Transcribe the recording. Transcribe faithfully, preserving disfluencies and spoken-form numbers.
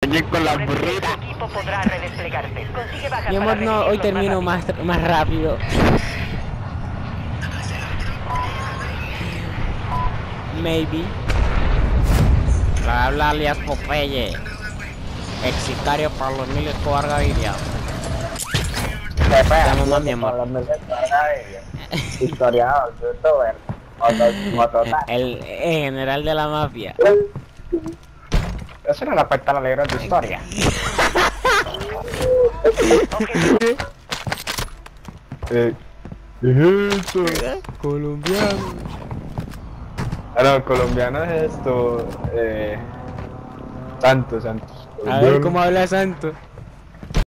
venir con la burrita. Tu equipo podrá redesplegarse. Consigue bajas Mi amor, para no, hoy revivirlos termino más más, más rápido. Maybe. Bla bla alias Popeye. Ex sicario para los miles Escobar Gaviria. Te amo más, mi amor. Historiador, youtuber, mototaxi. El, el general de la mafia. Eso no le afecta a la alegría de tu historia. eh, ¿Qué es esto? Colombiano. Ah, no, colombiano es esto. Eh, Santos, Santos. A ver cómo habla Santo.